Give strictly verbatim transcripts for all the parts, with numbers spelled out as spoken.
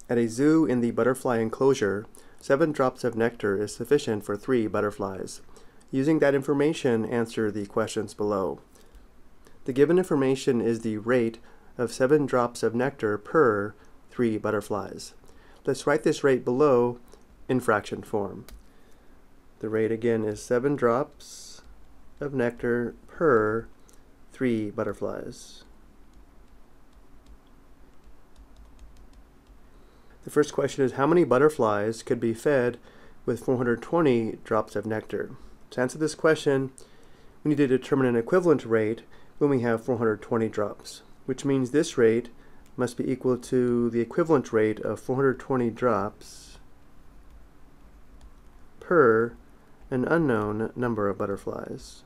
At a zoo in the butterfly enclosure, seven drops of nectar is sufficient for three butterflies. Using that information, answer the questions below. The given information is the rate of seven drops of nectar per three butterflies. Let's write this rate below in fraction form. The rate again is seven drops of nectar per three butterflies. The first question is, how many butterflies could be fed with four hundred twenty drops of nectar? To answer this question, we need to determine an equivalent rate when we have four hundred twenty drops, which means this rate must be equal to the equivalent rate of four hundred twenty drops per an unknown number of butterflies.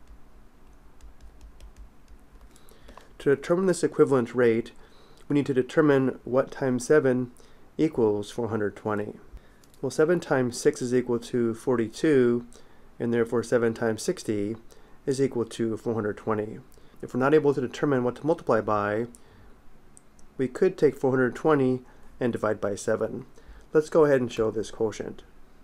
To determine this equivalent rate, we need to determine what times seven equals four hundred twenty. Well, seven times six is equal to forty-two, and therefore seven times sixty is equal to four hundred twenty. If we're not able to determine what to multiply by, we could take four hundred twenty and divide by seven. Let's go ahead and show this quotient.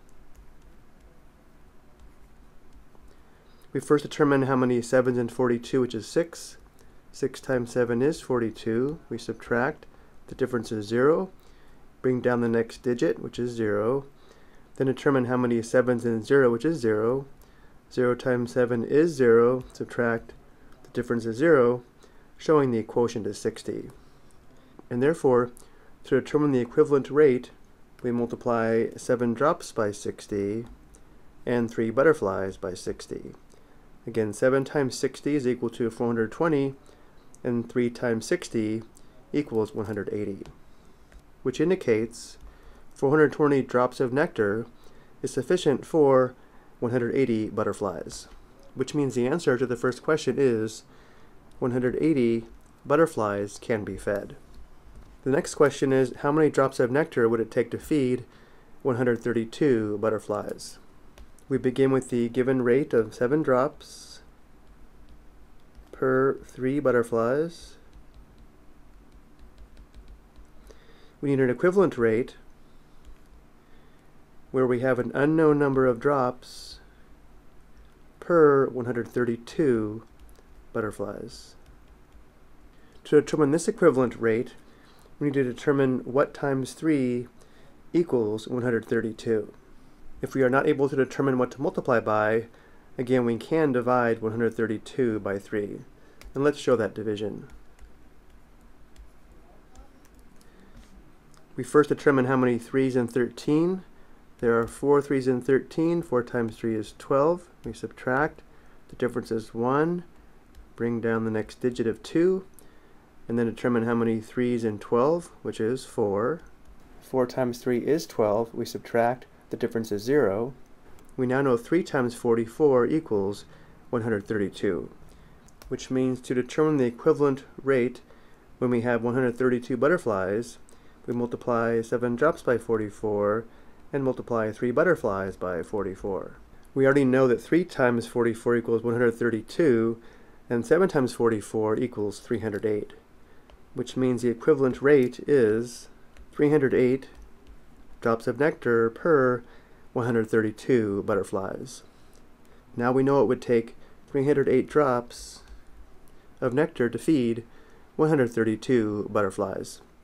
We first determine how many sevens in forty-two, which is six. six times seven is forty-two. We subtract. The difference is zero. Bring down the next digit, which is zero. Then determine how many sevens in zero, which is zero. zero times seven is zero. Subtract. The difference is zero, showing the quotient is sixty. And therefore, to determine the equivalent rate, we multiply seven drops by sixty and three butterflies by sixty. Again, seven times sixty is equal to four hundred twenty, and three times sixty equals one hundred eighty, which indicates four hundred twenty drops of nectar is sufficient for one hundred eighty butterflies, which means the answer to the first question is one hundred eighty butterflies can be fed. The next question is, how many drops of nectar would it take to feed one hundred thirty-two butterflies? We begin with the given rate of seven drops per three butterflies. We need an equivalent rate where we have an unknown number of drops per one hundred thirty-two butterflies. To determine this equivalent rate, we need to determine what times three equals one hundred thirty-two. If we are not able to determine what to multiply by, again we can divide one hundred thirty-two by three. And let's show that division. We first determine how many threes in thirteen. There are four threes in thirteen. four times three is twelve. We subtract. The difference is one. Bring down the next digit of two. And then determine how many threes in twelve, which is four. four times three is twelve. We subtract. The difference is zero. We now know three times forty-four equals one hundred thirty-two, which means to determine the equivalent rate when we have one hundred thirty-two butterflies, we multiply seven drops by forty-four and multiply three butterflies by forty-four. We already know that three times forty-four equals one hundred thirty-two, and seven times forty-four equals three hundred eight, which means the equivalent rate is three hundred eight drops of nectar per one hundred thirty-two butterflies. Now we know it would take three hundred eight drops of nectar to feed one hundred thirty-two butterflies.